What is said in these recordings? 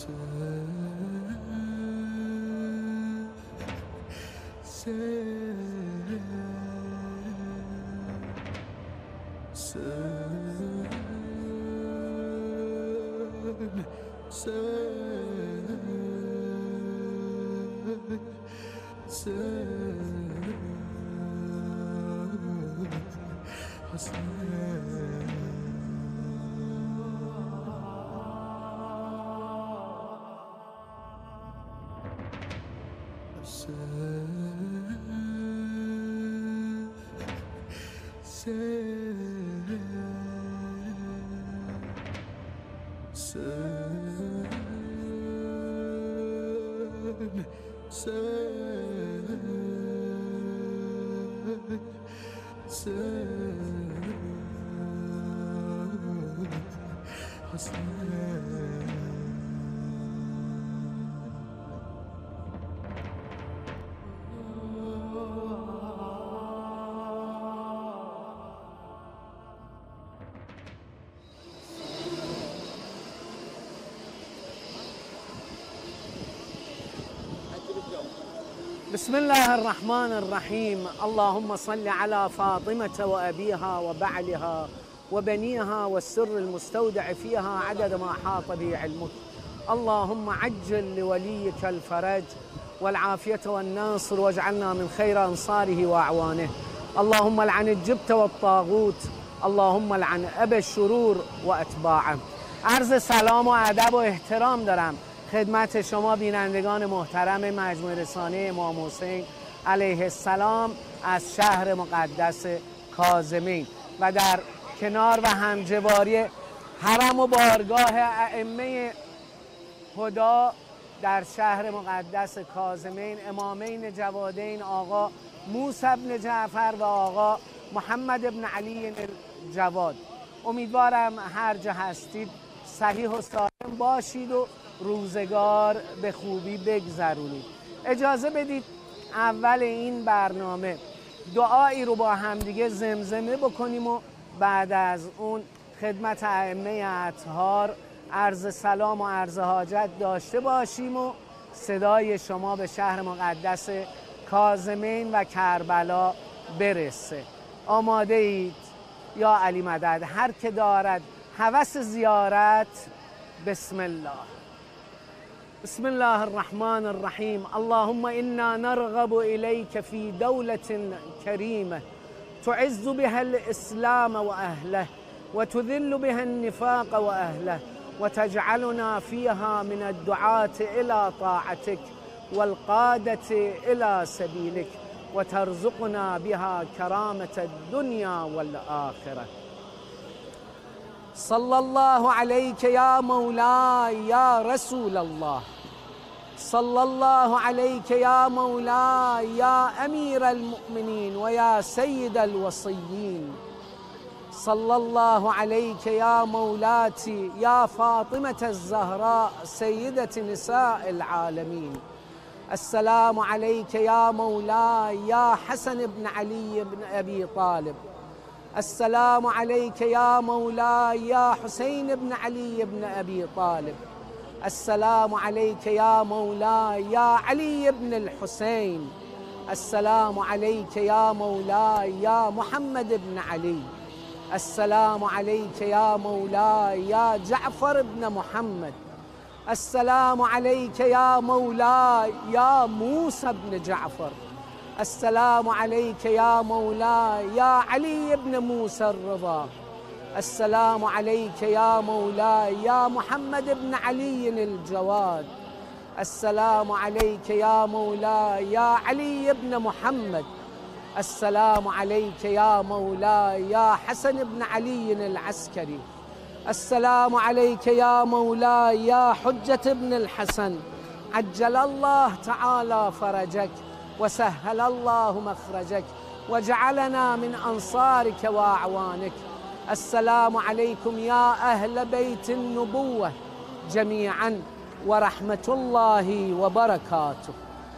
بسم الله الرحمن الرحيم. اللهم صل على فاطمة وأبيها وبعلها وبنيها والسر المستودع فيها عدد ما حاط به علمك. اللهم عجل لوليك الفرج والعافية والنصر واجعلنا من خير أنصاره وأعوانه. اللهم لعن الجبت والطاغوت، اللهم لعن أبا الشرور وأتباعه. عرض سلام و ادب و احترام دارم خدمت شما بینندگان محترم مجموعه رسانه امام حسین علیه السلام از شهر مقدس کاظمین و در کنار و همجواری حرم و بارگاه ائمه هدا در شهر مقدس کاظمین، امامین جوادین آقا موسی بن جعفر و آقا محمد بن علی الجواد. امیدوارم هر جا هستید صحیح و سالم باشید و روزگار به خوبی بگذرونید. اجازه بدید اول این برنامه دعایی رو با همدیگه زمزمه بکنیم و بعد از اون خدمت ائمه اطهار عرض سلام و عرض حاجت داشته باشیم و صدای شما به شهر مقدس کاظمین و کربلا برسه. آماده اید؟ یا علی مدد. هر که دارد هوس زیارت بسم الله. بسم الله الرحمن الرحيم. اللهم إنا نرغب إليك في دولة كريمة تعز بها الإسلام وأهله وتذل بها النفاق وأهله وتجعلنا فيها من الدعاة إلى طاعتك والقادة إلى سبيلك وترزقنا بها كرامة الدنيا والآخرة. صلى الله عليك يا مولاي يا رسول الله. صلى الله عليك يا مولاي يا أمير المؤمنين ويا سيد الوصيين. صلى الله عليك يا مولاتي يا فاطمة الزهراء سيدة نساء العالمين. السلام عليك يا مولاي يا حسن بن علي بن أبي طالب. السلام عليك يا مولاي يا حسين بن علي بن أبي طالب. السلام عليك يا مولاي يا علي بن الحسين. السلام عليك يا مولاي يا محمد بن علي. السلام عليك يا مولاي يا جعفر بن محمد. السلام عليك يا مولاي يا موسى بن جعفر. السلام عليك يا مولاي يا علي بن موسى الرضا. السلام عليك يا مولاي يا محمد بن علي الجواد. السلام عليك يا مولاي يا علي بن محمد. السلام عليك يا مولاي يا حسن بن علي العسكري. السلام عليك يا مولاي يا حجة بن الحسن. عجل الله تعالى فرجك وسهل الله مخرجك وجعلنا من أنصارك وأعوانك. السلام عليكم يا أهل بيت النبوة جميعا ورحمة الله وبركاته.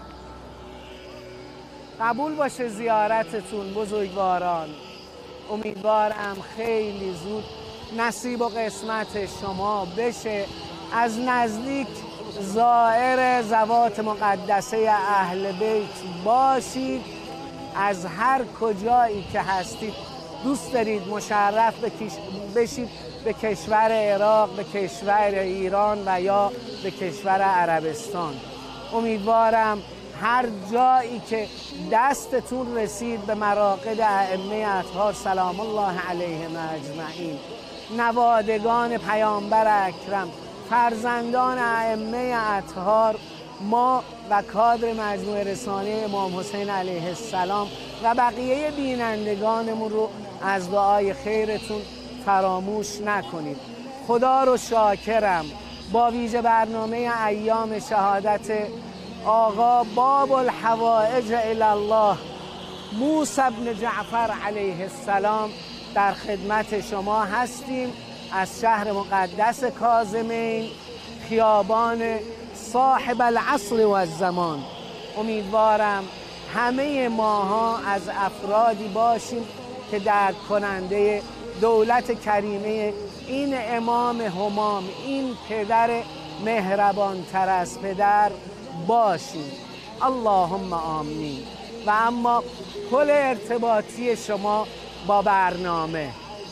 قبول باشه زیارتتون بزرگواران. امیدوارم خیلی زود نصیب و قسمت شما بشه از نزدیک زائر زوات مقدسه اهل بیت باشید. از هر کجایی که هستید دوست دارید مشرف بشید به کشور عراق، به کشور ایران و یا به کشور عربستان. امیدوارم هر جایی که دستتون رسید به مراقد ائمه اطهار سلام الله علیهم اجمعین، نوادگان پیامبر اکرم، فرزندان ائمه اطهار، ما و کادر مجموعه رسانه امام حسین علیه السلام و بقیه بینندگانمون رو از دعای خیرتون فراموش نکنید. خدا رو شاکرم با ویژه برنامه ایام شهادت آقا باب الحوائج الی الله موسی بن جعفر علیه السلام در خدمت شما هستیم. از شهر مقدس کاظمین، خیابان صاحب العصر و الزمان. امیدوارم همه ماها از افرادی باشیم که درک کننده دولت کریمه این امام همام، این پدر مهربان تر از پدر باشیم. اللهم آمین. و اما کل ارتباطی شما با برنامه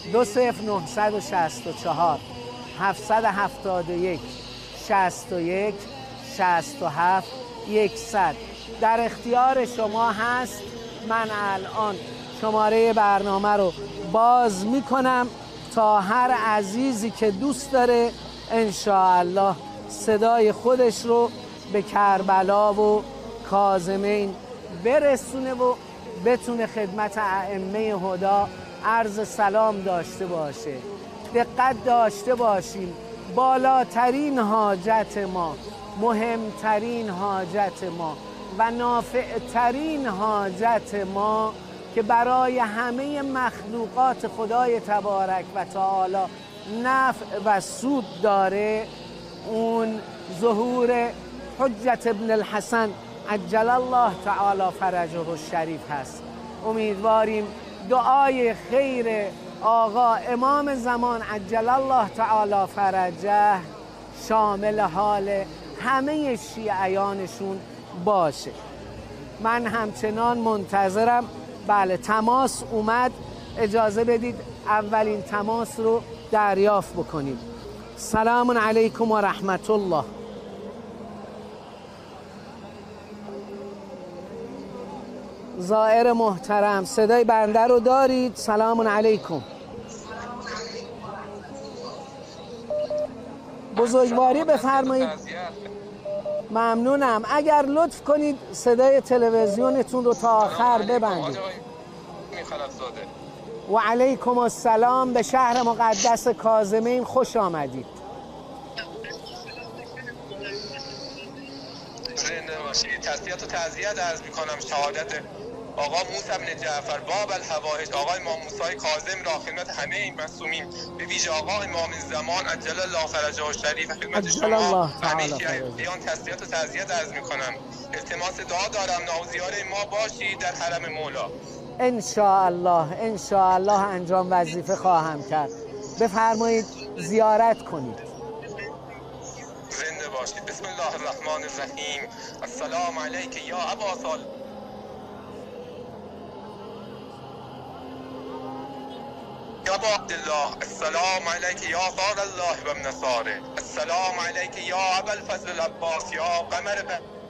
20964 771 61 67 100 در اختیار شما هست. من الان شماره برنامه رو باز میکنم تا هر عزیزی که دوست داره انشاءالله صدای خودش رو به کربلا و کاظمین برسونه و بتونه خدمت ائمه هدا عرض سلام داشته باشه. دقت داشته باشیم، بالاترین حاجت ما، مهمترین حاجت ما و نافعترین حاجت ما که برای همه مخلوقات خدای تبارک و تعالی نفع و سود داره، اون ظهور حجت ابن الحسن عجل الله تعالی فرجه الشریف هست. امیدواریم دعای خیر آقا امام زمان عجل الله تعالی فرجه شامل حال همه شیعیانشون باشه. من همچنان منتظرم. بله تماس اومد، اجازه بدید اولین تماس رو دریافت بکنیم. سلام علیکم و رحمت الله. زائر محترم صدای بنده رو دارید؟ سلام علیکم. بزرگواری بفرمایید. ممنونم. اگر لطف کنید صدای تلویزیونتون رو تا آخر ببندید. و علیکم السلام. به شهر مقدس کاظمین خوش آمدید. تسلیت و تعزیت عرض می‌کنم شهادت آقا موسی بن جعفر باب الحوائج آقای امام موسی کاظم را خدمت همه این معصومین، به ویژه آقا امام زمان عجل الله فرجه الشریف خدمت شما همه شیعیان تسلیت و تعزیت عرض می‌کنم. التماس دعا دارم ناوزیار ما باشید در حرم مولا. ان شاء الله انجام وظیفه خواهم کرد. بفرمایید زیارت کنید. زنده باشید. بسم الله الرحمن الرحیم. السلام علیک یا ابا صالح. یا ابا عبدالله. السلام علیک یا صار الله و ابن صاره. السلام علیک یا ابا الفضل العباس یا قمر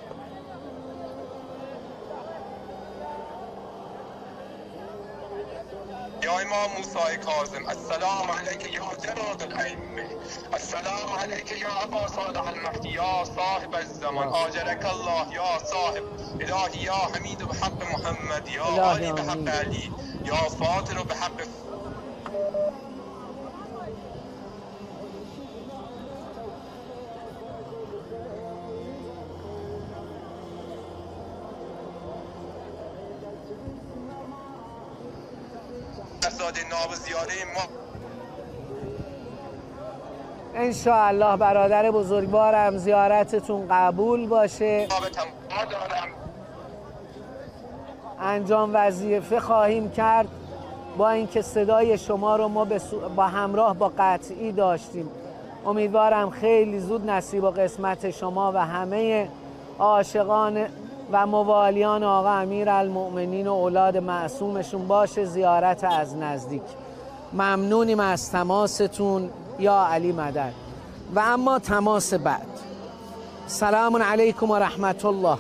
یا امام موسی کاظم. السلام علیک یا جناب الائمه. السلام علیک یا ابا صالح المهدی یا صاحب الزمان. آجرک الله یا صاحب الهی یا حمید بحق محمد یا عالی بحق علی یا فاطر بحق. ناب زیاره ما ان شاء الله برادر بزرگوارم زیارتتون قبول باشه. انجام وظیفه خواهیم کرد. با اینکه صدای شما رو ما با همراه با قطعی داشتیم، امیدوارم خیلی زود نصیب و قسمت شما و همه عاشقان و موالیان آقا امیرالمؤمنین و اولاد معصومشون باشه زیارت از نزدیک. ممنونیم از تماستون یا علی مدد. و اما تماس بعد. سلام علیکم و رحمت الله.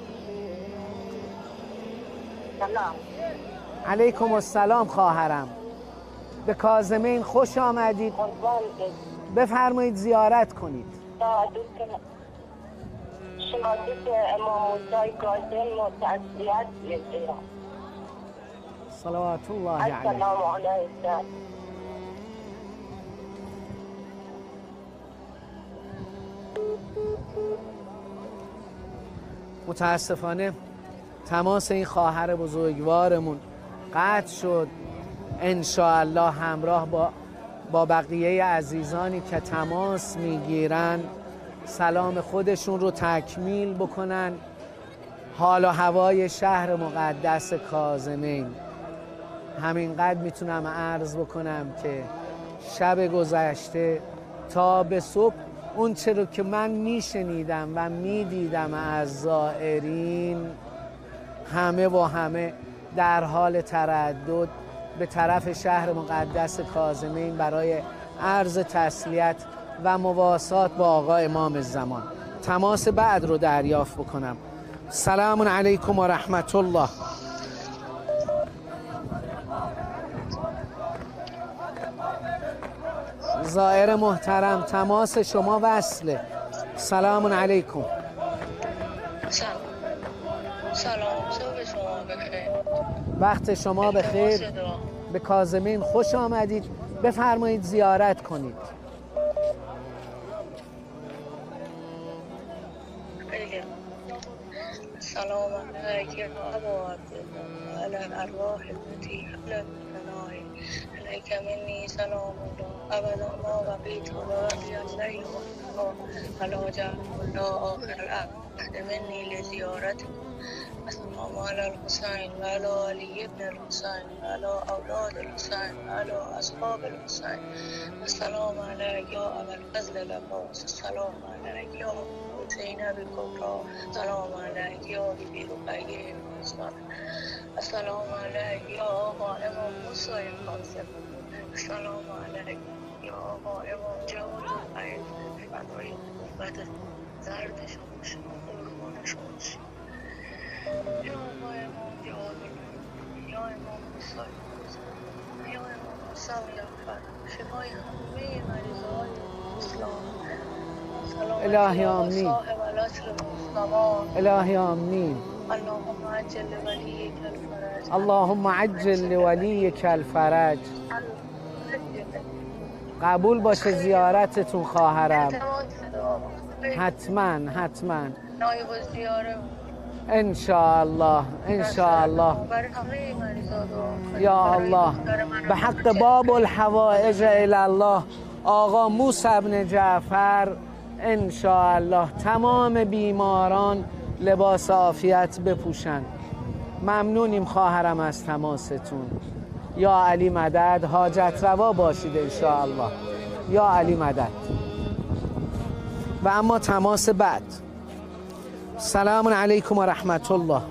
سلام. علیکم السلام خواهرم. به کاظمین خوش آمدید. بفرمایید زیارت کنید. شهادت امام موسی کاظم و تسلیت بگیرم. صلوات الله علیه. السلام علیکم. متاسفانه تماس این خواهر بزرگوارمون قطع شد. انشاءالله همراه با بقیه عزیزانی که تماس میگیرن سلام خودشون رو تکمیل بکنن. حال و هوای شهر مقدس کاظمین همینقدر میتونم عرض بکنم که شب گذشته تا به صبح اون چه رو که من میشنیدم و میدیدم از زائرین همه در حال تردد به طرف شهر مقدس کاظمین برای عرض تسلیت و مواسات با آقا امام زمان. تماس بعد رو دریافت بکنم. سلام علیکم و رحمت الله. زائر محترم تماس شما وصله. سلام علیکم. سلام. صبح شما بخیر. وقت شما بخیر. به کاظمین خوش آمدید. بفرمایید زیارت کنید. سلام علیکم ابا عبدالله و علی الارواح التي حلت بناء علیک منی سلام الله ابدا ما بقیت و بقی الليل والنهار ولا جعل الله آخر العهد منی لزیارتکم. السلام علی الحسین و علی علی ابن الحسین و علی اولاد الحسین و علی اصحاب الحسین. السلام علیک یا ابا الفضل العباس. السلام علیک یا زینب الکبری. السلام علیک یا بیبی رقیه الحسن. السلام علیک یا آقا امام موسی کاظم. السلام علیک یا آقا امام جواد العین. فدای قوت زرد شما قربان شما شیم. یا آقا امام جواد العین، یا امام موسی کاظم، یا امام موسی جعفر، شفای همه مریضان اسلام. الهی آمین. الهی آمین. اللهم عجل لولیک الفرج. قبول باشه زیارتتون خواهرم. حتما انشاءالله یا الله. به حق باب الحوائج الی الله آقا موسی بن جعفر انشاءالله تمام بیماران لباس عافیت بپوشن. ممنونیم خواهرم از تماستون. یا علی مدد. حاجت روا باشید انشاءالله. یا علی مدد. و اما تماس بعد. سلام علیکم و رحمت الله.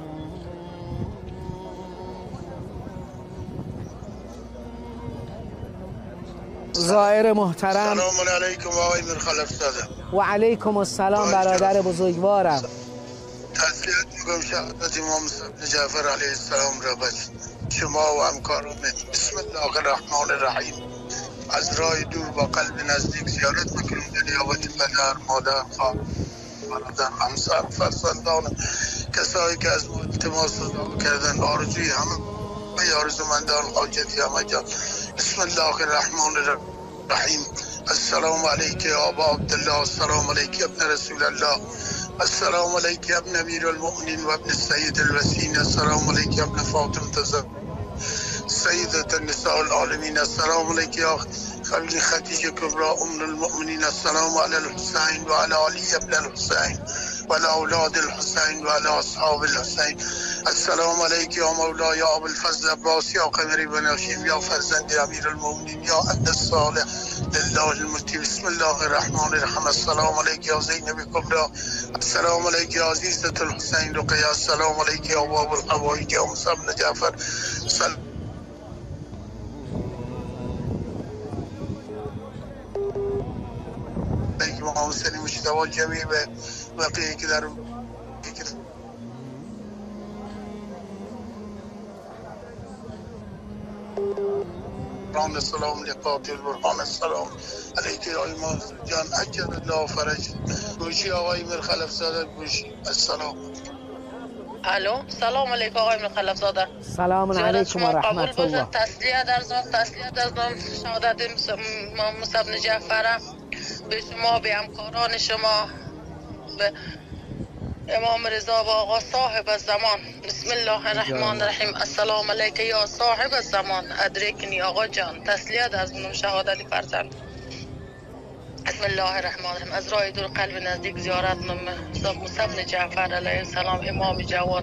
زائر محترم. سلام علیکم آقای میرخلفزاده. و علیکم السلام برادر بزرگوارم. تسلیت میگم شهادت امام موسی بن جعفر علیه السلام را به شما و همکارانت. بسم الله الرحمن الرحیم. از راه دور با قلب نزدیک زیارت میکنیم در نیابت پدر، مادر، خواهر، برادر، همسر، فرزندان، کسایی که از ما التماس کردن، آرزوی همه آرزومندان حاجتی همه جا. بسم الله الرحمن الرحیم. السلام علیک یا ابا عبدالله. السلام علیک ابن رسول الله. السلام علیک ابن امیر المؤمنین و ابن السید الوسین. السلام علیک ابن فاطمه الزهرا سیدة النساء العالمین. السلام علیک یا خلیل خدیجه کبرى ام المؤمنین. السلام علی الحسین و علی علی ابن الحسین. وعلى أولاد الحسين وعلى أصحاب الحسين. السلام عليك يا مولاي يا أبو الفضل عباس يا قمر بن هاشم يا فرزند أمير المؤمنين يا عبد الصالح لله الملك. بسم الله الرحمن الرحيم. السلام عليك يا زينب الكبرى. السلام عليك يا عزيزة الحسين رقية. السلام عليك يا أبو الحوائج يا موسى بن جعفر. امام حسین مجتبی جمیع و بقیه که در برهان السلام لقاطع البرهان السلام علیک یا امام جان اجل الله فرج. گوشی آقای امیر خلف زاده گوشی. السلام. الو سلام علیکم آقای امیر خلف زاده. سلام علیکم و رحمت الله. تسلیت در زمان شهادت موسی بن جعفر به شما، به همکاران شما، به امام رضا و آقا صاحب الزمان. بسم الله الرحمن الرحیم. السلام علیک یا صاحب الزمان ادرکنی. آقا جان تسلیت از من شهادت فرزند. بسم الله الرحمن الرحیم. از راه دور قلب نزدیک زیارت موسی بن جعفر علیه السلام امام جواد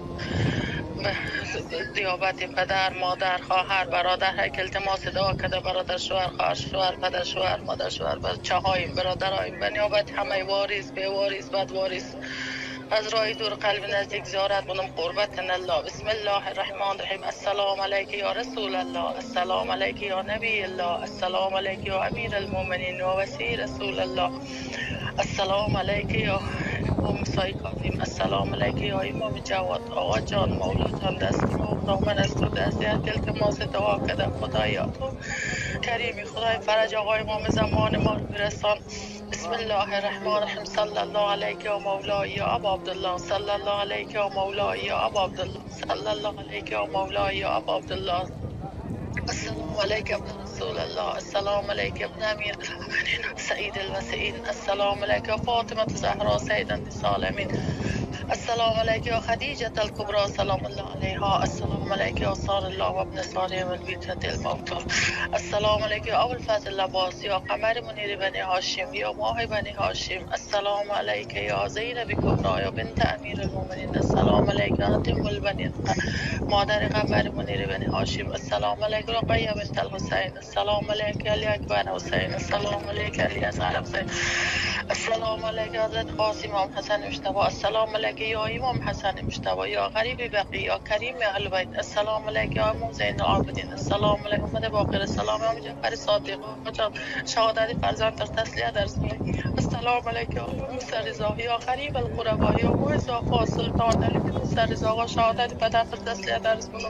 دیابت پدر، مادر، خواهر، برادر، هر التماس دعا کرده برادر، شوهر، خواهر، شوهر، پدر، شوهر، مادر، شوهر، بچه‌هایم، برادرهایم، بنیابت همه وارث، به وارث، بد وارث از راه دور قلب نزدیک زیارت کنم قربت الله. بسم الله الرحمن الرحیم. السلام علیک یا رسول الله، السلام علیک یا نبی الله، السلام علیک یا امیر المؤمنین و وصی رسول الله، السلام علیک یا موسی کاظم، السلام علیک یا امام جواد. آقا جان مولا جان دست ما من از تو دست التماس دعا کرده خدایا تو کریمی، خدای فرج آقای امام زمان ما رو برسان. بسم الله الرحمن الرحیم. صلی الله علیک یا مولا یا ابا عبدالله، صلی الله علیک یا مولا یا ابا عبدالله، صلی الله علیک یا مولا یا ابا عبدالله. السلام علیک ابن رسول الله، السلام علیک ابن امیر المؤمنین سعید الوسیعین، السلام علیک فاطمه الزهرا سید النساء العالمین، السلام علیک یا خدیجه الکبرى سلام الله علیها، السلام علیک یا صار الله و ابن صالح و البیت الموتور، السلام علیک یا ابو الفضل عباس یا قمر منیر بنی هاشم یا ماه بنی هاشم، السلام علیک یا زینب کبرى یا بنت امیر المؤمنین، السلام علیک انت ام البنین مادر قمر منیر بنی هاشم، السلام علیک رقیه بنت الحسین، السلام علیک علی اکبر حسین، السلام علیک علی اصغر حسین، السلام علیک حضرت قاسم امام حسن مجتبی، السلام علیک یا امام حسن مجتبی یا غریب بقی یا کریم اهل بیت، السلام علیک یا امام زین العابدین، السلام علیک محمد باقر، السلام امام جعفر صادق. شهادت فرزند در تسلیت در زمین. السلام علیک یا موسی رضا یا غریب القربا یا موسی سلطان علی موسی رضا. شهادت پدر در تسلیت در زمین.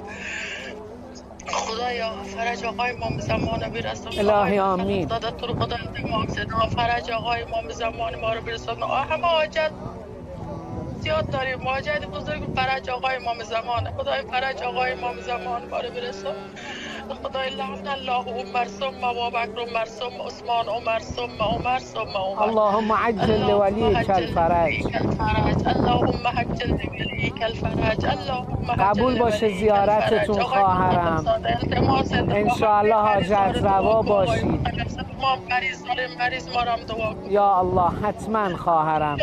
خدایا فرج آقای امام زمان برسون. الهی آمین. داده تو رو خدا امام صدا فرج آقای امام زمان ما رو برسون. همه حاجت زیاد داریم، حاجت بزرگ فرج آقای امام زمان. خدای فرج آقای امام زمان ما رو برسون. خدای لعن الله عمر ثم ابوبکر عمر ثم عثمان عمر ثم عمر ثم عمر. اللهم عجل لولیک الفرج. اللهم عجل لولیک الفرج. اللهم قبول باشه زیارتتون خواهرم. انشاءالله حاجت روا باشید. ما مریض داریم، مریض ما رو دعا کن. یا الله حتما خواهرم.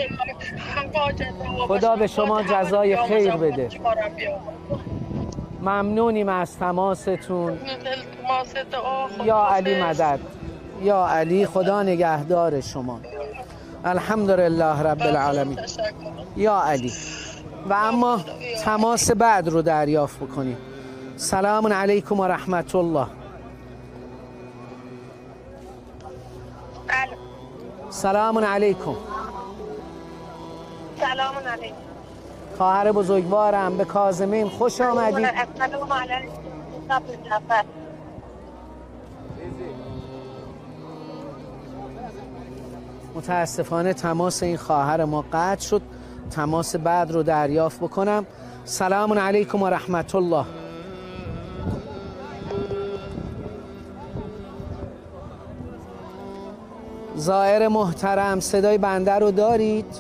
خدا به شما جزای خیر بده. ممنونیم از تماستون. یا علی مدد، یا علی خدا نگهدار شما. الحمدلله رب العالمین. یا علی. و اما تماس بعد رو دریافت بکنیم. سلام علیکم و رحمت الله. سلام علیکم. سلام علیکم. خواهر بزرگوارم به کاظمین خوش آمدید. السلام علیکم. متاسفانه تماس این خواهر ما قطع شد. تماس بعد رو دریافت بکنم. سلام علیکم و رحمت الله. زائر محترم صدای بنده رو دارید؟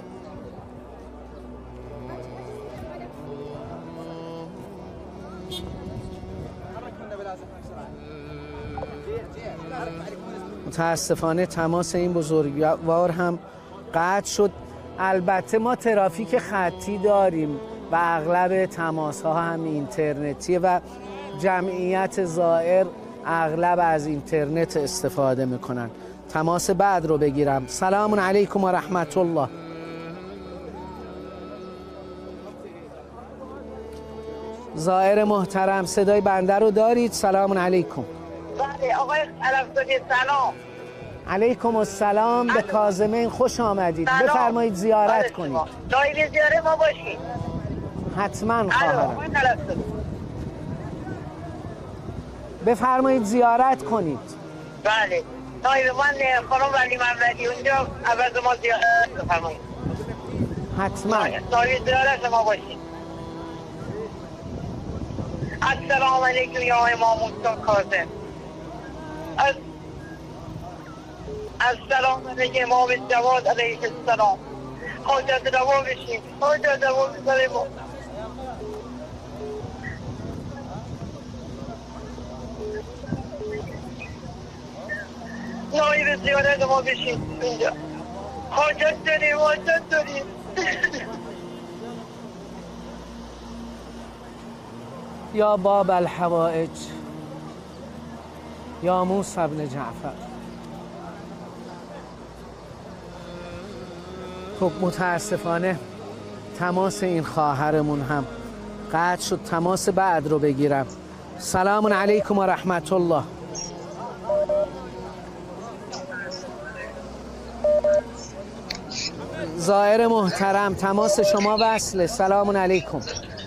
متاسفانه تماس این بزرگوار هم قطع شد. البته ما ترافیک خطی داریم و اغلب تماس ها هم اینترنتیه و جمعیت زائر اغلب از اینترنت استفاده میکنن. تماس بعد رو بگیرم. سلام علیکم و رحمت الله. زائر محترم صدای بنده رو دارید؟ سلام علیکم. بله آقای علفزاده سلام. علیکم السلام. به کاظمین خوش آمدید. بفرمایید زیارت کنید. لایو زیاره ما باشید. حتما خواهرم. بفرمایید زیارت کنید. بله لایو من خانم ولی محمدی اونجا عوض ما زیارت بفرمایید. حتما لایو زیارت ما باشید. السلام علیکم یا امام موسی کاظم. السلام علیکم امام جواد علیه السلام. حاجت روا بشیم. حاجت روا بذاریم. لایو زیارت ما بشیم اینجا. حاجت داریم. حاجت داریم. یا باب الحوائج یا موسی بن جعفر. خب متاسفانه تماس این خواهرمون هم قطع شد. تماس بعد رو بگیرم. سلام علیکم و رحمت الله. زائر محترم تماس شما وصله. سلام علیکم.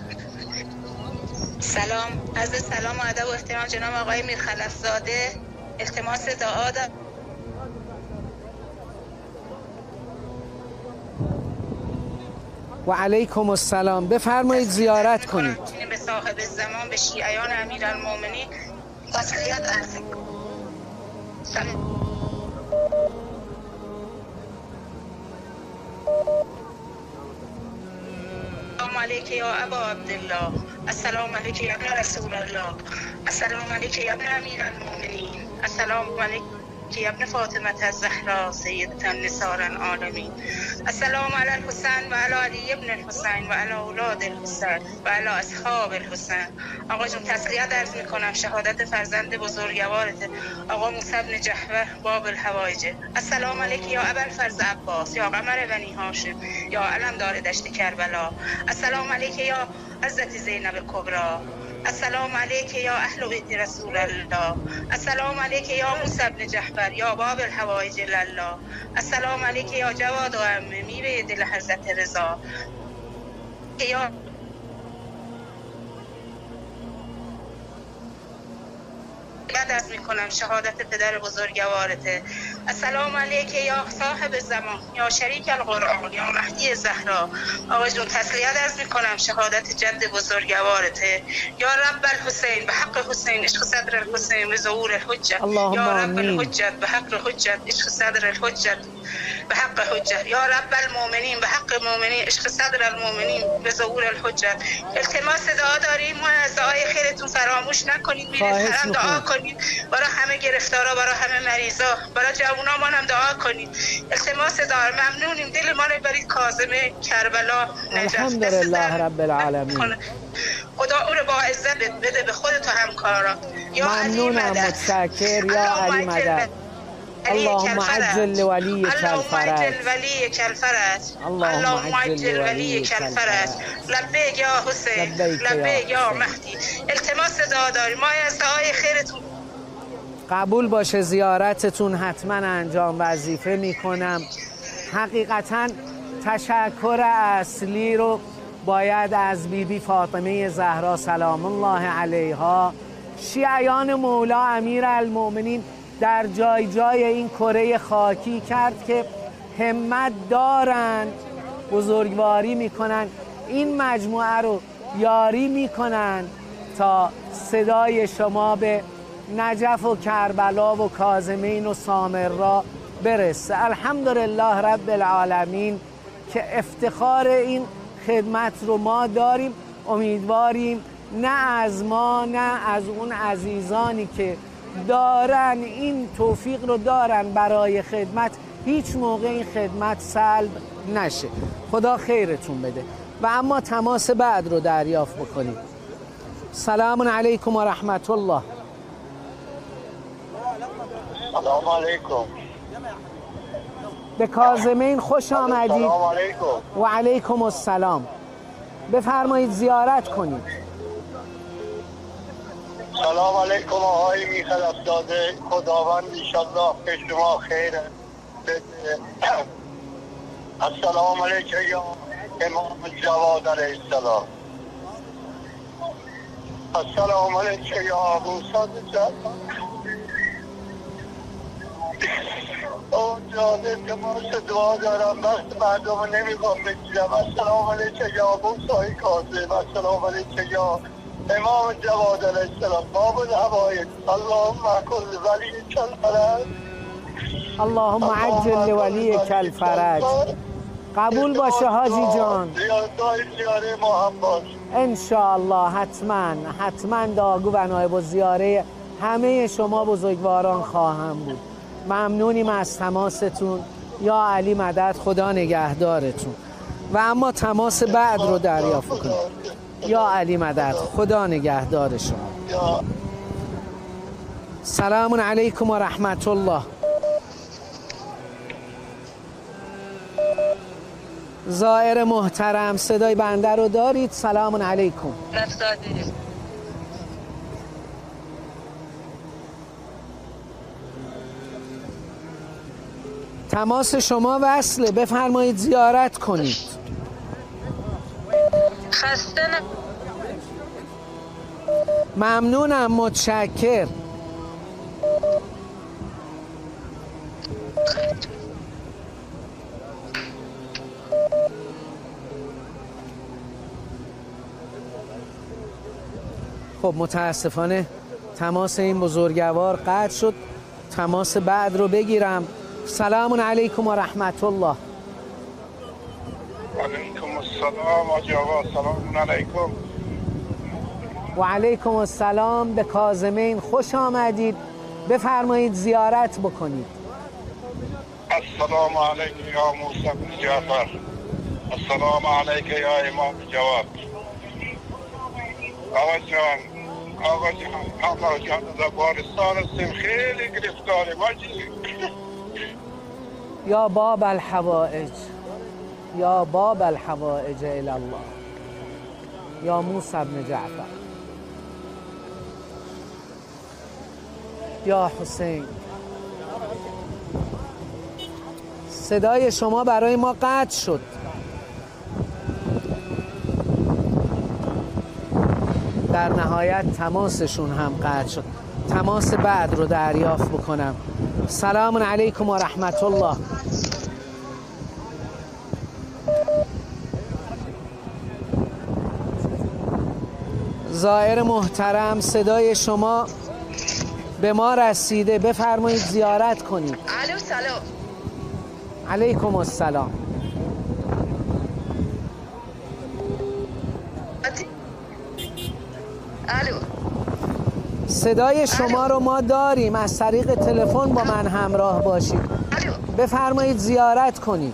سلام، عرض سلام و ادب و احترام جناب آقای میرخلف‌زاده. التماس دعا دارم. و علیکم السلام. بفرمایید زیارت کنید. به صاحب زمان به شیعیان امیرالمومنین تسلیت عرض السلام علیک یا ابا عبدالله. السلام علیک یا ابن رسول الله. السلام علیک یا ابن امیرالمومنین. السلام علیک یا ابن فاطمه الزهرا سیدة النساء العالمین. السلام علی الحسین و علی علی ابن الحسین و علی اولاد الحسین و علی اصحاب الحسین. آقا جون تسلیت عرض میکنم شهادت فرزند بزرگوارت آقا موسی بن جعفر باب الحوائج. السلام علیک یا ابوالفضل عباس یا قمر بنی هاشم یا علمدار دشت کربلا. السلام علیک یا حضرت زینب الکبری. السلام علیک یا اهل بیت رسول الله. السلام علیک یا موسی بن جعفر یا باب الحوائج الله. السلام علیک یا جواد و عممی به دل حضرت رضا. یا بعد از میکنم شهادت پدر بزرگوارته. السلام علیک یا صاحب زمان یا شریک القرآن یا مهدی زهرا. آقا جون تسلیت عرض میکنم شهادت جد بزرگوارته. یا رب الحسین به حق حسین عشق صدر الحسین به ظهور الحجت. یا رب الحجت به حق حجت عشق صدر الحجت به حق حجت. یا رب المؤمنین به حق مؤمنین عشق صدر المؤمنین به ظهور الحجت. التماس دعا داریم و از دعای خیرتون فراموش نکنید. میرید حرم دعا کنید برای همه گرفتارا، برای همه مریضا، برای جوانامان هم دعا کنید. التماس دار ممنونیم. دل ما رو برید کاظمه کربلا نجات. الحمدلله رب العالمین. خدا او رو با عزت بده به خودت و همکارا. یا علی مدد. متشکر یا علی مدد. اللهم عجل ولی کالفرج. اللهم عجل ولی کالفرج. لبیک یا حسین. لبیک یا مهدی. التماس دعا داریم. ما از دعای خیرتون قبول باشه. زیارتتون حتما انجام وظیفه میکنم. حقیقتا تشکر اصلی رو باید از بیبی فاطمه زهرا سلام الله علیها، شیعیان مولا امیرالمومنین در جای جای این کره خاکی کرد که همت دارن، بزرگواری میکنن، این مجموعه رو یاری میکنن تا صدای شما به نجف و کربلا و کاظمین و سامرا برسه. الحمدلله رب العالمین که افتخار این خدمت رو ما داریم. امیدواریم نه از ما نه از اون عزیزانی که دارن این توفیق رو دارن برای خدمت هیچ موقع این خدمت سلب نشه. خدا خیرتون بده. و اما تماس بعد رو دریافت بکنید. سلام علیکم و رحمت الله. سلام علیکم. به کاظمین خوش آمدید. سلام علیکم. و علیکم السلام. بفرمایید زیارت کنید. سلام علیکم آقای میخل افتاده. خداوند انشالله به شما خیر بده. السلام علیکم یا امام جواد علیه السلام. السلام علیکم یا موسی جواد. اون جاده تماس دعا دارم وقت مردم نمیخوام بگیرم. السلام علیکم یا موسی کاظم. السلام علیکم یا امام جواد علیه السلام. باب الحوائج. اللهم کل ولی کالفرج. اللهم عجل لولیک الفرج. قبول باشه حاجی جان. زیاره ما هم باش انشاءالله. حتما داگو و نایب و زیاره همه شما بزرگواران خواهم بود. ممنونیم از تماستون. یا علی مدد. خدا نگهدارتون. و اما تماس بعد رو دریافت کنید. یا علی مدد. خدا نگهدار شما. سلام علیکم و رحمت الله. زائر محترم صدای بنده رو دارید؟ سلام علیکم. تماس شما وصله. بفرمایید زیارت کنید. خسته ممنونم. متشکر. خب متاسفانه تماس این بزرگوار قطع شد. تماس بعد رو بگیرم. سلام علیکم و رحمت الله. علیکم السلام آجی آقا. سلام علیکم. و علیکم السلام. به کاظمین خوش آمدید. بفرمایید زیارت بکنید. السلام علیکم یا موسی بن جعفر. السلام علیکم یا امام جواد. آقا جان در بارستان هستیم. خیلی گرفتاریم آجی. یا باب الحوائج. یا باب الحوائج الی الله. یا موسی بن جعفر. یا حسین. صدای شما برای ما قطع شد. در نهایت تماسشون هم قطع شد. تماس بعد رو دریافت بکنم. سلام علیکم و رحمت الله. زائر محترم صدای شما به ما رسیده. بفرمایید زیارت کنید. الو سلام. علیکم السلام. الو. صدای شما رو ما داریم. از طریق تلفن با من همراه باشید. الو. بفرمایید زیارت کنید.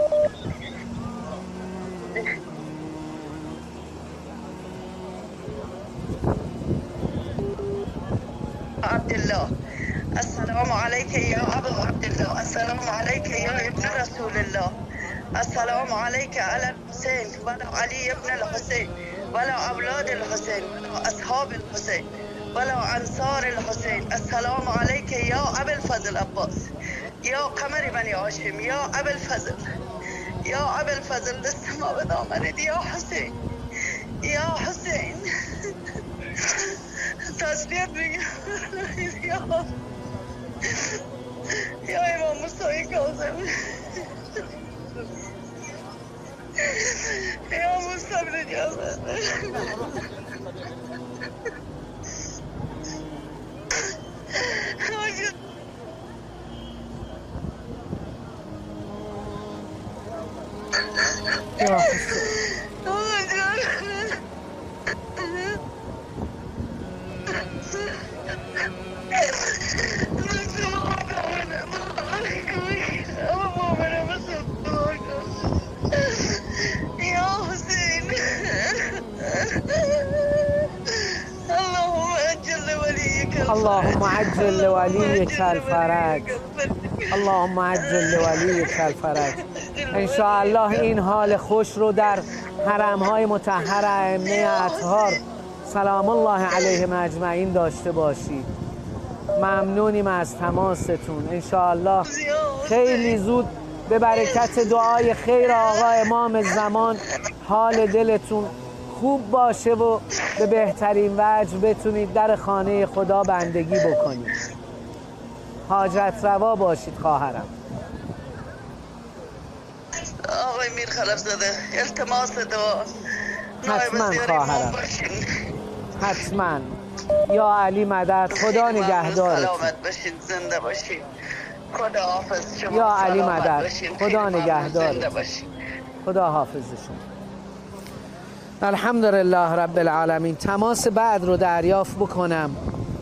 عبدالله. السلام علیک یا ابو عبدالله. السلام علیک یا ابن رسول الله. السلام علیک علی الحسین ولا علی ابن الحسین ولا اولاد الحسین ولا اصحاب الحسین ولا انصار الحسین. السلام علیک یا ابو الفضل عباس یا قمر بنی هاشم یا ابو الفضل یا ابو الفضل دست ما به دامنت یا حسین یا حسین. تسلیت بگم یا امام موسی کاظم. یا موسی بن جعفر. یا عجل لولیک الفرج، اللهم عجل لولیک الفرج. انشاءالله این حال خوش رو در حرمهای مطهر ائمه اطهار سلام الله علیهم اجمعین داشته باشید. ممنونیم از تماستون. انشاءالله خیلی زود به برکت دعای خیر آقا امام زمان حال دلتون خوب باشه و به بهترین وجه بتونید در خانه خدا بندگی بکنید. حاجت روا باشید خواهرم. آقای میر خلفزاده التماس دعا حتما خواهرم، حتما. یا علی مدد. خدا نگهدارتون. سلامت باشین، زنده باشین. خدا حافظ شما. یا علی سلامت مدد. باشین. خدا نگهدارتون. خدا حافظ شما. الحمدلله رب العالمین. تماس بعد رو دریافت بکنم.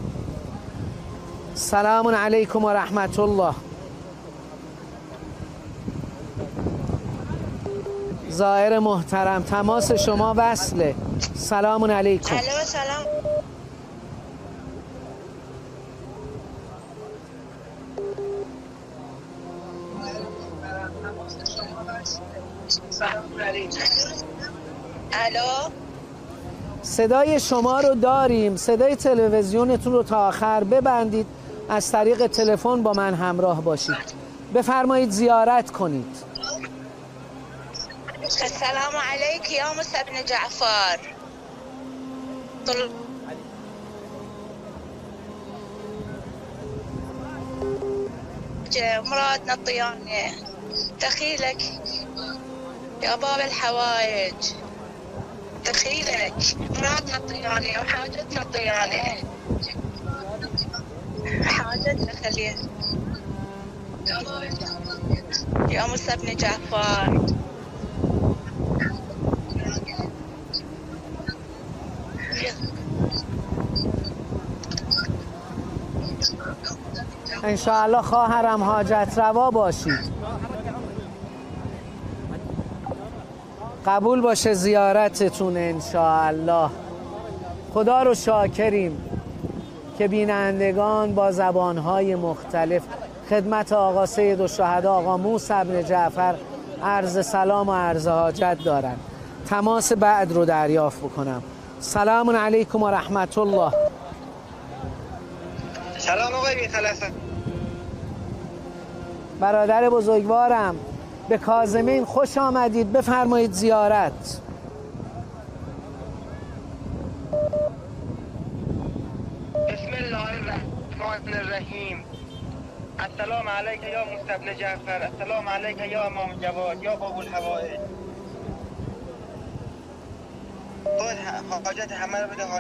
سلام علیکم و رحمت الله. زائر محترم، تماس شما وصله. سلام علیکم. الو سلام. الو صدای شما رو داریم. صدای تلویزیونتون رو تا آخر ببندید، از طریق تلفن با من همراه باشید. بفرمایید زیارت کنید. السلام علیک یا موسی بن جعفر. مراد نطياني دخيلك يا باب الحوايج، دخيلك مراد نطياني وحاجتنا نطياني، حاجتنا خليه يا موسى بن جعفر. انشاءالله خواهرم حاجت روا باشید. قبول باشه زیارتتون انشاءالله. خدا رو شاکریم که بینندگان با زبانهای مختلف خدمت آقا سید الشهدا آقا موسی بن جعفر عرض سلام و عرض حاجت دارن. تماس بعد رو دریافت بکنم. سلام علیکم و رحمت الله. سلام آقای میخلص. برادر بزرگوارم به کاظمین خوش آمدید. بفرمایید زیارت. بسم الله الرحمن الرحیم. السلام علیک یا موسی بن جعفر، السلام علیک یا امام جواد یا باب الحوائج. حاجت همه رو بده.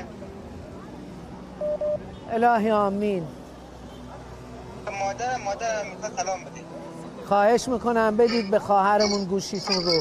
الهی آمین. مادرم میخواد سلام بده. خواهش میکنم بدید به خواهرمون گوشیتون رو.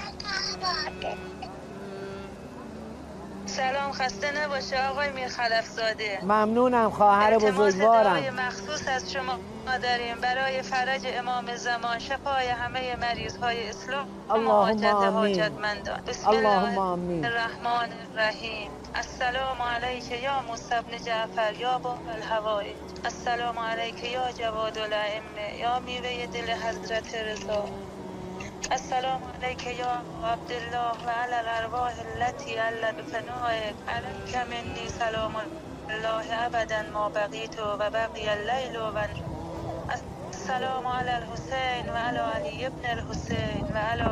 سلام، خسته نباشه آقای میر خلفزاده. ممنونم خواهر بزرگوارم. التماس دعای مخصوص از شما داریم برای فرج امام زمان، شفای همه مریض های اسلام و حاجتمندان. بسم الله الرحمن الرحیم. السلام علیک یا موسی بن جعفر یا باب الحوائج، السلام علیک یا جواد الائمه یا میوه دل حضرت رضا، السلام علیک یا عبدالله و علی الارواح التي علت فنائک، علیک منی سلام الله ابدا ما بقیت و بقی اللیل و السلام علی الحسین و علی علی ابن الحسین و علی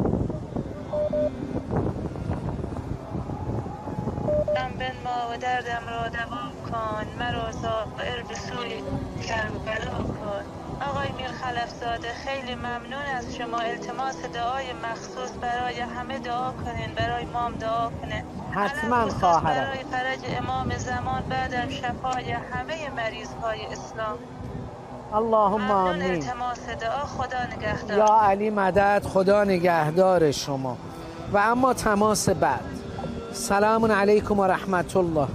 بن ما و دردم را دوا کن، مرا زائر به سوی کربلا کن. آقای میر خلفزاده خیلی ممنون از شما. التماس دعای مخصوص برای همه دعا کنین، برای امام دعا کنین. حتما خواهرم. برای فرج امام زمان، بعدم شفای همه مریض های اسلام. اللهم آمین. التماس دعا. خدا نگهدار. یا علی مدد. خدا نگهدار شما. و اما تماس بعد. سلام علیکم و رحمت الله.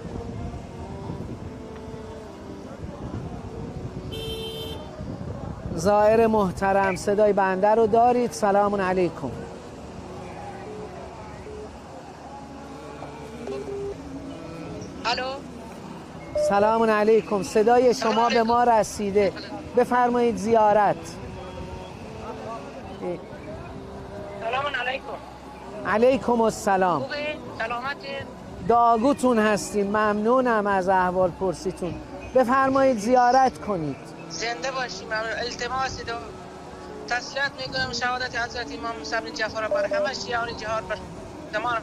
زائر محترم صدای بنده رو دارید؟ سلام علیکم. الو سلام علیکم. صدای شما به ما رسیده، بفرمایید زیارت. سلام علیکم. علیکم السلام. خوبه؟ سلامتی؟ داغوتون هستیم، ممنونم از احوال پرسیتون. بفرمایید زیارت کنید. زنده باشیم. التماس دو تسلیت میگویم شهادت حضرت امام موسی بن جعفر بر همه شیعان جهاد بر زمان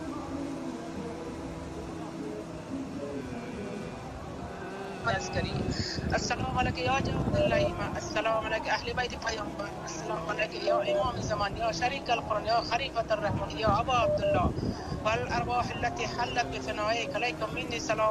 عسكري. السلام عليك يا جواد الأئمة، السلام عليك أهل بيت پیامبر، السلام عليك يا إمام الزمان، يا شريك القرآن، يا خليفة الرحمن، يا أبا عبد الله، والأرواح التي حلت بفنائك، عليكم مني سلام.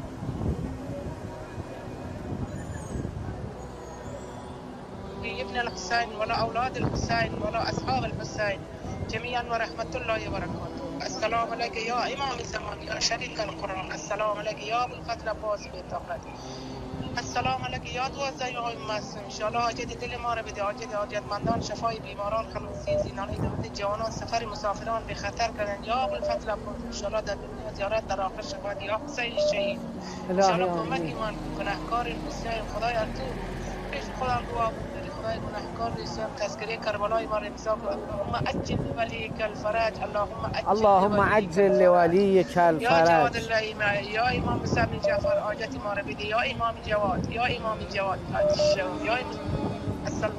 ابن الحسين ولا أولاد الحسين ولا أصحاب الحسين جميعا ورحمة الله وبركاته. السلام عليك يا إمام الزمان، يا شريك القرآن، السلام عليك يا أبو الفتح عباس بن السلام عليك يا دوازده یا معصوم. ان شاء الله حاجت دل ما را بده، حاجتمندان شفای بیماران، خلاصی زینانی دولت جوانان، سفر مسافران به خطر کردن یا ابو الفتح عباس. ان شاء الله در دنیا زیارت، در آخرت شفاعت یا حسین شهید. ان شاء الله کمک ایمان گناهکار مسلمان خدای تو پیش خدا دعا خدای گناهکار رسیم تذکره کربلای ما را امضا کن. اللهم عجل لوليك الفرج، اللهم عجل لوليك الفرج. یا جواد الائمه، یا امام موسی بن جعفر حاجت ما را بده، یا امام جواد، یا امام جواد، یا السلام.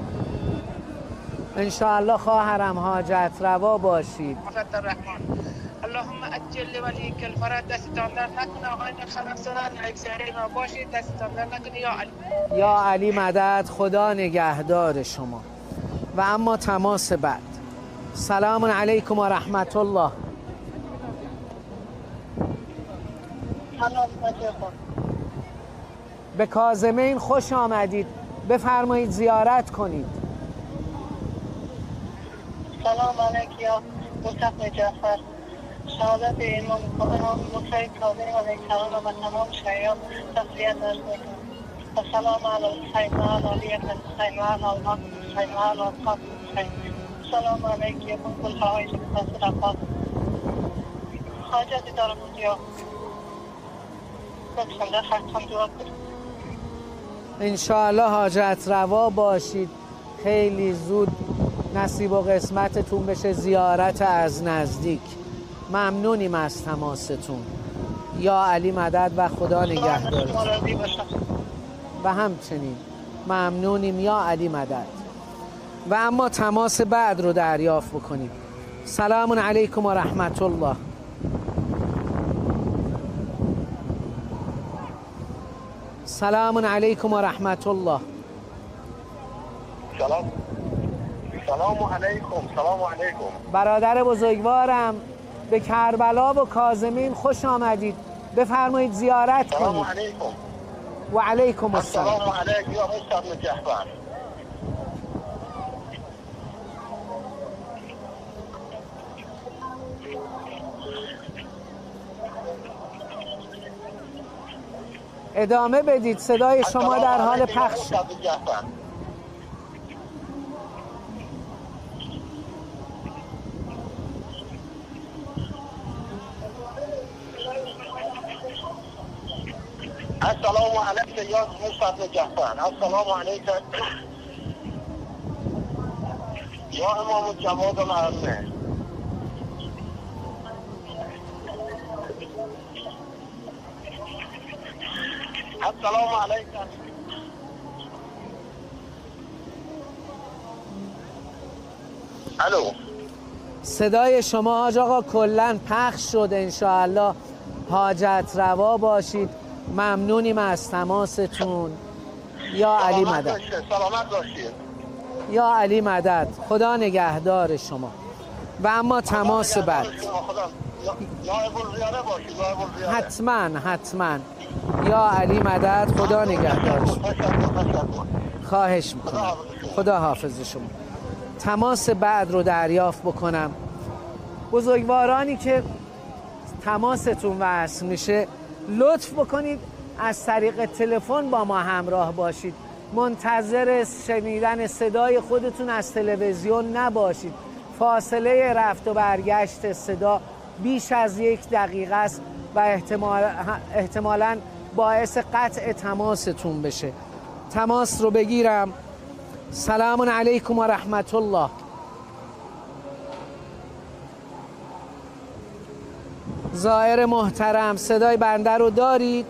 ان شاء الله خواهرم حاجت روا باشید. عفت الرحمن. اللهم عجل لوليك الفرج. دستتان در نکنه آقای خلاصان یک سهره ما باشید، دستتان در نکنه یا علی. یا علی مدد. خدا نگهدار شما. و اما تماس بعد. سلام علیکم و رحمت الله. به کاظمین خوش آمدید، بفرمایید زیارت کنید. سلام علیک یا موسی بن جعفر، شهادت امام موسی کاظم علیه السلام و تمام شیعان تسلیت عرض میکنم. السلام علی الحسین و علی علی الحسین و علی الحق الحسین و علی الحق الحسین. السلام علیک یا کل حوائج مقصد عباس. حاجتی دارم یا لطفا در حقم دعا کنید. انشاءالله حاجت روا باشید، خیلی زود نصیب و قسمتتون بشه زیارت از نزدیک. ممنونیم از تماستون. یا علی مدد و خدا نگهدار. و همچنین ممنونیم یا علی مدد. و اما تماس بعد رو دریافت بکنیم. سلام علیکم و رحمت الله. سلام علیکم و رحمت الله. سلام علیکم. سلام علیکم. برادر بزرگوارم، به کربلا و کاظمین خوش آمدید، بفرمایید زیارت کنید. سلام علیکم. و علیکم السلام. السلام علیکم یا موسی بن جعفر. ادامه بدید، صدای شما در حال پخش. السلام علیکم یا موسی بن جعفر. السلام علیکم یا امام جواد الائمه. السلام علیکم. الو. صدای شما حاج آقا کلن پخش شد. انشاءالله حاجت روا باشید. ممنونیم از تماستون. یا علی مدد. سلامت باشید. یا علی مدد. خدا نگهدار شما. و اما تماس بعد. حتما یا علی مدد. خدا نگهدار شما. خواهش میکنم. خدا حافظ شما. تماس بعد رو دریافت بکنم. بزرگوارانی که تماستون وصل میشه لطف بکنید از طریق تلفن با ما همراه باشید. منتظر شنیدن صدای خودتون از تلویزیون نباشید. فاصله رفت و برگشت صدا بیش از 1 دقیقه است و احتمالاً باعث قطع تماستون بشه. تماس رو بگیرم. سلام علیکم و رحمت الله. زائر محترم صدای بنده رو دارید؟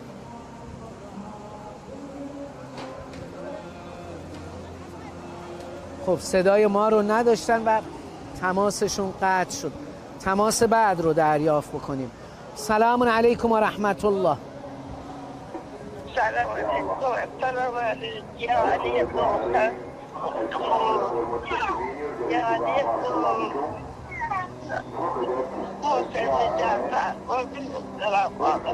خب صدای ما رو نداشتن و تماسشون قطع شد. تماس بعد رو دریافت بکنیم. سلام علیکم و رحمت الله. سلام علیکم. سلام علیکم. یا علی محترم. یا علی محسن جعفر. سلام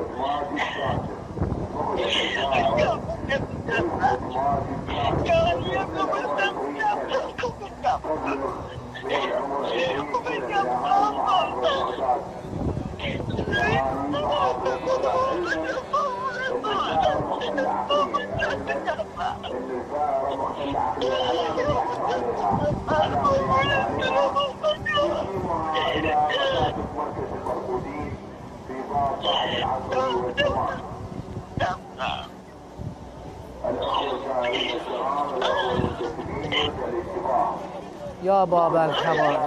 یا باب الحوائج.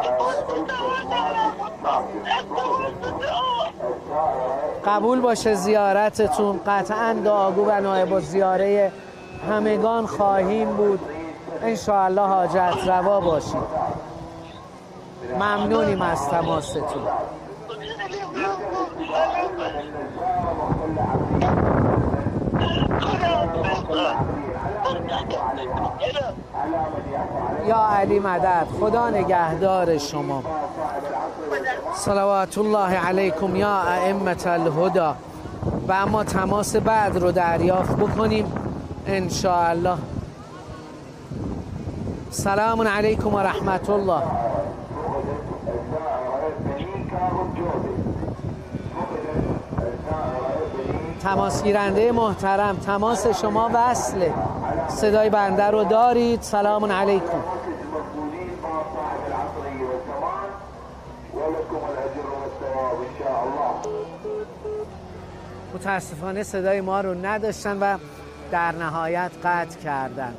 قبول باشه زیارتتون. قطعا دعاگو و نایب الزیاره همگان خواهیم بود. انشاءالله حاجت روا باشید. ممنونیم از تماستون. یا علی مدد. خدا نگهدار شما. صلوات الله علیکم یا ائمة الهدى. و اما تماس بعد رو دریافت بکنیم انشاءالله. سلام علیکم و رحمت الله. تماس گیرنده محترم، تماس شما وصله. صدای بنده رو دارید؟ سلام علیکم. متاسفانه صدای ما رو نداشتن و در نهایت قطع کردن.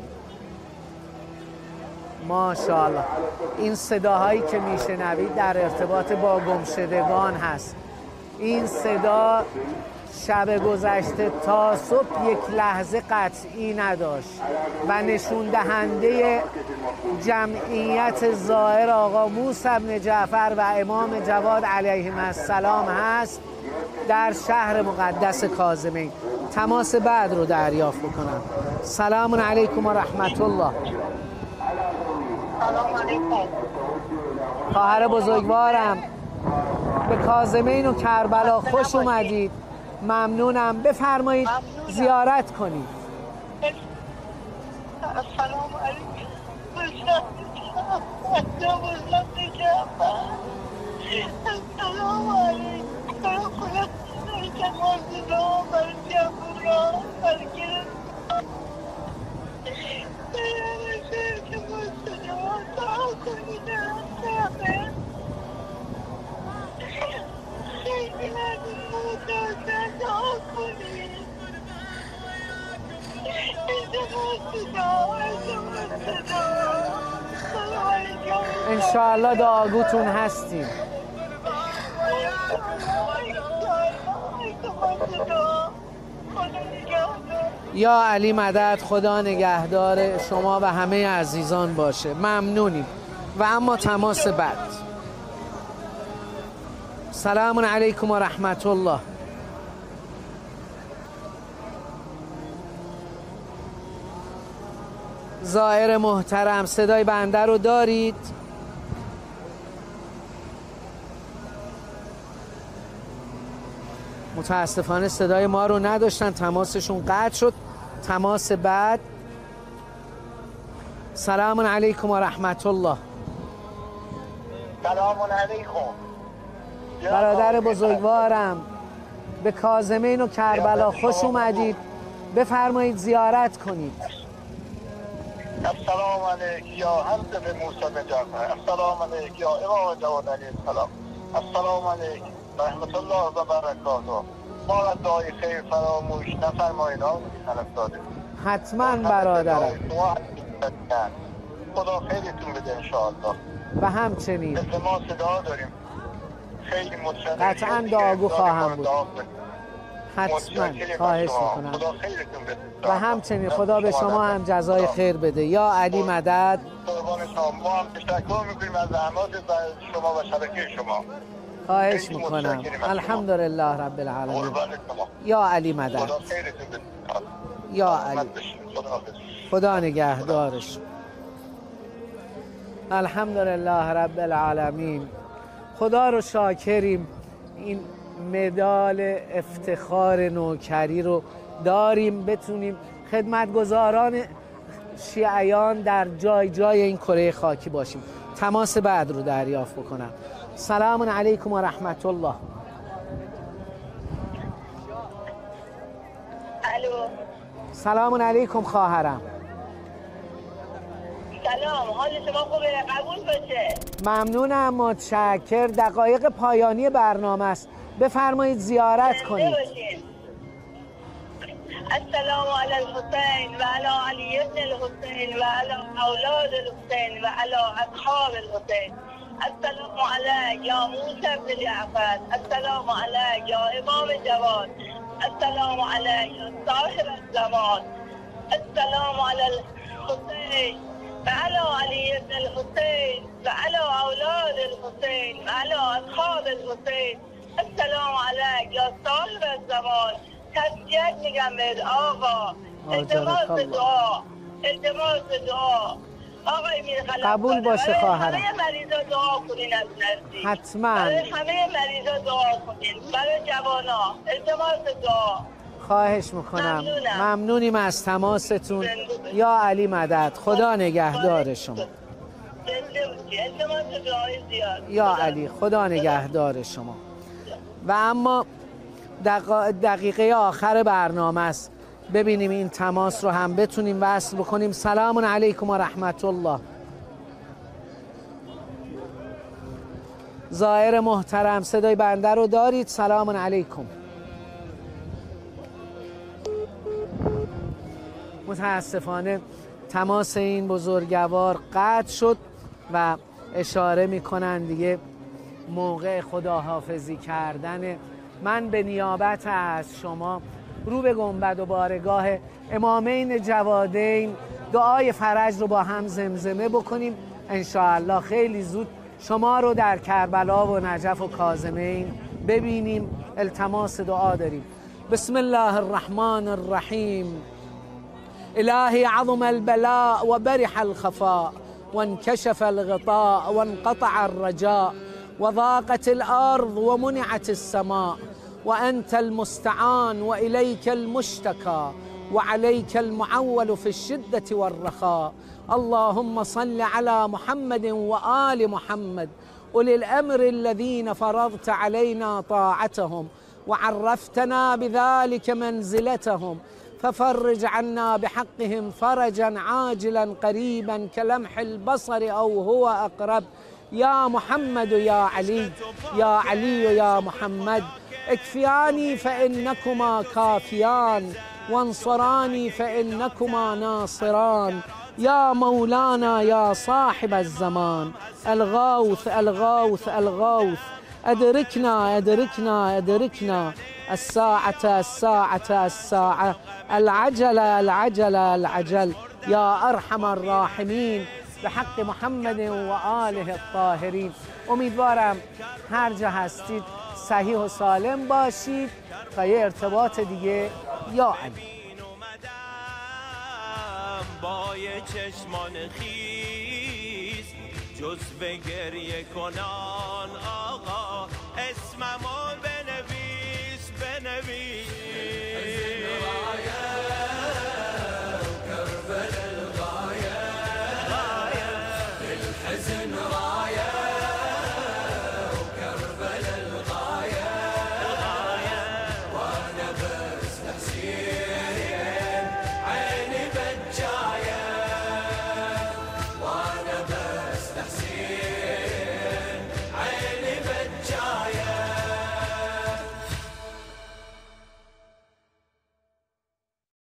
ماشاءالله. این صداهایی که میشنوید در ارتباط با گمشدگان هست. این صدا شب گذشته تا صبح یک لحظه قطعی نداشت و نشون دهنده جمعیت زائر آقا موسی بن جعفر و امام جواد علیهم السلام هست در شهر مقدس کاظمین. تماس بعد رو دریافت بکنم. سلام علیکم و رحمت الله. سلام علیکم. خواهر بزرگوارم، به کاظمین و کربلا خوش اومدید. ممنونم. بفرمایید زیارت کنید. السلام علیکم. السلام انشاءالله دعاگوتون هستیم. یا علی مدد. خدا نگهدار شما و همه عزیزان باشه. ممنونیم. و اما تماس بعد. سلام علیکم و رحمت الله. زائر محترم صدای بنده رو دارید؟ متاسفانه صدای ما رو نداشتن، تماسشون قطع شد. تماس بعد. سلام علیکم و رحمت الله. سلام علیکم. برادر بزرگوارم، به کاظمین و کربلا خوش اومدید. بفرمایید زیارت کنید. السلام علیک یا حضرت موسی بن جعفر. السلام علیک یا امام جواد علیه السلام. السلام علیک رحمت الله و برکاته. ما را دعای خیر فراموش نفرمایید آقای خلفزاده. حتما برادرم. خدا خیرتون بده انشاءالله. و همچنین مثل ما صدا داریم، خیلی متشکرم. قطعا دعاگو خواهم بود. حتما خواهش میکنم. خدا خیرتون بده. و همچنین خدا به شما هم جزای خیر بده. یا علی مدد. قربان شما. ما هم تشکر میکنیم از زحمات شما و شبکه شما. خواهش میکنم. الحمدلله رب العالمین. یا علی مدد. خدا خیرتون بده. یا علی. خدا نگهدارش. الحمدلله رب العالمین. خدا رو شاکریم این مدال افتخار نوکری رو داریم، بتونیم خدمتگزاران شیعیان در جای جای این کره خاکی باشیم. تماس بعد رو دریافت بکنم. سلام علیکم و رحمت الله. الو. سلام علیکم خواهرم. سلام، حال شما خوبه؟ قبول باشه. ممنونم، متشکر. دقایق پایانی برنامه است، بفرمایید زیارت کنید. السلام علی الحسین و علی علی ابن الحسین و علی اولاد الحسین و علی اصحاب الحسین. السلام علیک یا موسی بن جعفر. السلام علیک یا امام جواد. السلام علیک یا صاحب الزمان. السلام علی الحسین و علی علی ابن الحسین و علی اولاد الحسین و علی اصحاب الحسین. السلام علیک یا صاحب الزمان. تسلیت میگم به آقا. التماس دعا، التماس دعا. آقای میرخلف قبول باشه خواهرم. همه مریضا دعا کنین از نزدیک. حتما. برای همه مریضا دعا کنین، برای جوانا التماس دعا. خواهش میکنم. ممنونیم از تماستون. یا علی مدد. خدا نگهدار شما. التماس دعای زیاد. یا علی خدا نگهدار شما. و اما دقیقه آخر برنامه است، ببینیم این تماس رو هم بتونیم وصل بکنیم. سلام علیکم و رحمت الله. زائر محترم صدای بنده رو دارید؟ سلام علیکم. متاسفانه تماس این بزرگوار قطع شد و اشاره میکنن دیگه موقع خداحافظی کردن. من به نیابت از شما رو به گنبد و بارگاه امامین جوادین دعای فرج رو با هم زمزمه بکنیم. انشاءالله خیلی زود شما رو در کربلا و نجف و کاظمین ببینیم. التماس دعا داریم. بسم الله الرحمن الرحیم. الهی عظم البلاء و برح الخفاء وانكشف الغطاء وانقطع الرجاء وضاقت الأرض ومنعت السماء وأنت المستعان وإليك المشتكى وعليك المعول في الشدة والرخاء. اللهم صل على محمد وآل محمد أولي الأمر الذين فرضت علينا طاعتهم وعرفتنا بذلك منزلتهم، ففرج عنا بحقهم فرجا عاجلا قريبا كلمح البصر أو هو أقرب. يا محمد يا علي، يا علي يا محمد، اكفياني فإنكما كافيان وانصراني فإنكما ناصران. يا مولانا يا صاحب الزمان، الغوث الغوث الغوث، أدركنا أدركنا أدركنا، الساعة الساعة الساعة، العجل العجل العجل، يا أرحم الراحمين، به حق محمد و آله الطاهرین. امیدوارم هر جا هستید صحیح و سالم باشید. تا یه ارتباط دیگه، یا علی. با یه چشمان خیز جزو گریه کنان آقا اسمم